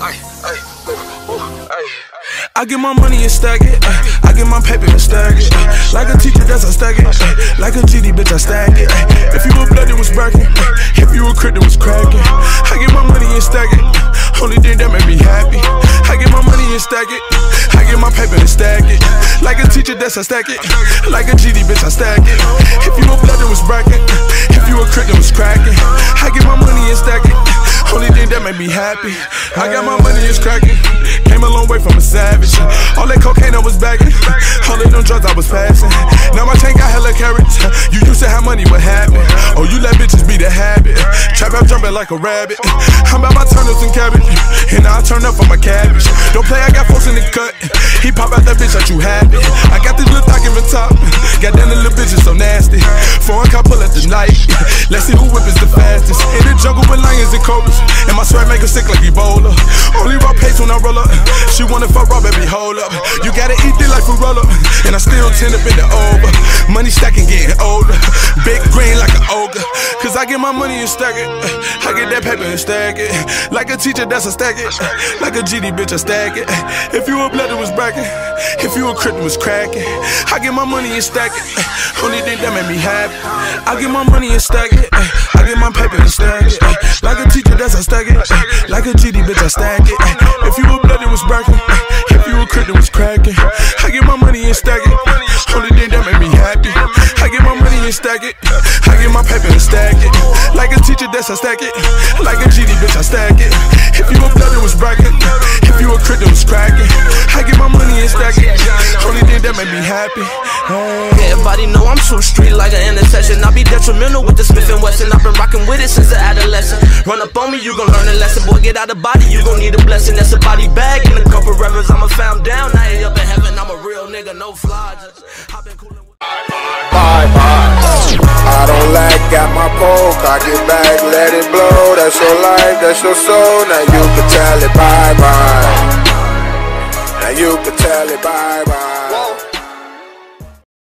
I get my money and stack it. I get my paper and stack it. Like a teacher, that's I stack it. Like a GD, bitch, I stack it. If you a blood, it was bragging. If you a crit, it was cracking. I get my money and stack it. Only thing that make me happy. I get my money and stack it. I get my paper and stack it. Like a teacher, that's I stack it. Like a GD, bitch, I stack it. If you a blood, it was bragging. If you a crit, it was cracking. I get my money and stack it. Only thing that make me happy. I got my money, it's cracking. Came a long way from a savage. All that cocaine I was bagging. All of them drugs I was passing. Now my chain got hella carrots. You used to have money, what happened? Oh, you let bitches be the habit. Trap out jumping like a rabbit. I'm about my turnips and cabbage. And I turn up for my cabbage. Don't play, I got folks in the cut. He pop out that bitch that you happy. I got this little document top. Got them little bitches so nasty. Foreign car pull at the night. Let's see who whip is the fastest. In the jungle with lions and cobras. And my swag make her sick like Ebola. Only raw pace when I roll up. She wanna fuck raw, baby, hold up. You gotta eat it like a roll up. And I still tend to bend it over. Money stacking, getting older. Big green like an ogre. Cause I get my money and stack it. I get that paper and stack it. Like a teacher, that's a stack it. Like a GD, bitch, I stack it. If you a blood, it was bragging. If you a crit, it was cracking. I get my money and stack it. Only thing that make me happy. I get my money and stack it. I get my paper and stack it. Like a teacher, that's I stack it. Like a GD, bitch, I stack it. If you a blood, it was bragging. If you a crit, it was cracking. I get my money and stack it. Only thing that make me happy. I get my money and stack it. I get my paper and stack it. Like a teacher, that's I stack it. Like a GD, bitch, I stack it. If you a blood, it was bragging. If you a crit, it was cracking. I get my money and stack it. Only thing that make me happy. Everybody know I'm so street like an intercession. I be detrimental with the Smith & Wesson. I've been rocking with it since the adolescent. Run up on me, you gon' learn a lesson. Boy, get out of body, you gon' need a blessing. That's a body bag and a couple revers. I'm a found down, now you up in heaven. I'm a real nigga, no fly. I've been coolin' with bye. I don't like, got my poke, I get back, let it blow. That's your life, that's your soul. Now you can tell it bye-bye. Now you can tell it bye-bye.